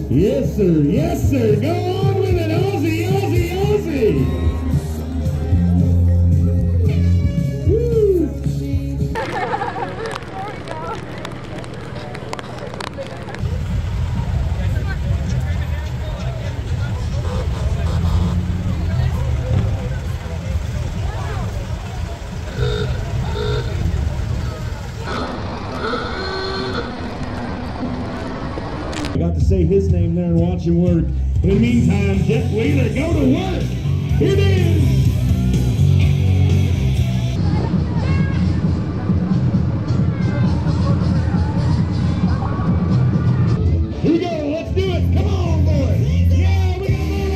Yes, sir. Yes, sir. Go on with it. Aussie, Aussie, Aussie. Woo. I got to say his name there and watch him work. In the meantime, Jet Wheeler, go to work. Here it is. Here we go. Let's do it. Come on, boys. Yeah, we got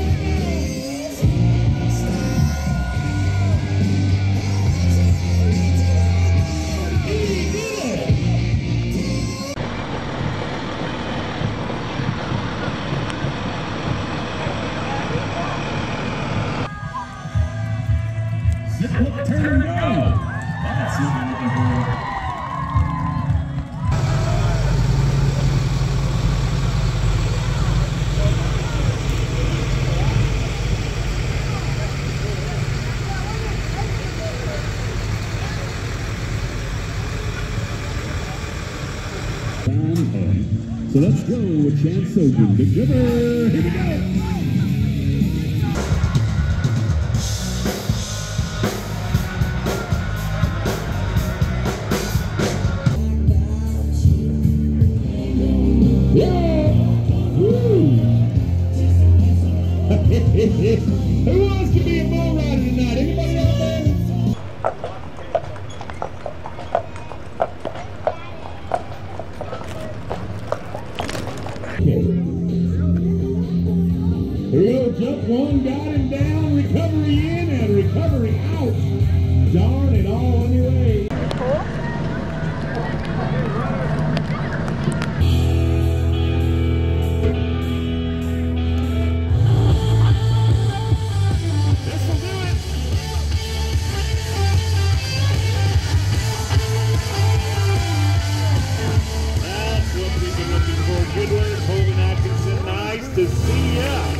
turn and go. That's what we're looking for. So let's go with Chance Sogan, the giver. Here we go. Who wants to be a bull rider tonight? Anybody out there? Okay. Here we go. Jump one, got him down, recovery in and recovery out. Darn it all anyway. To see ya.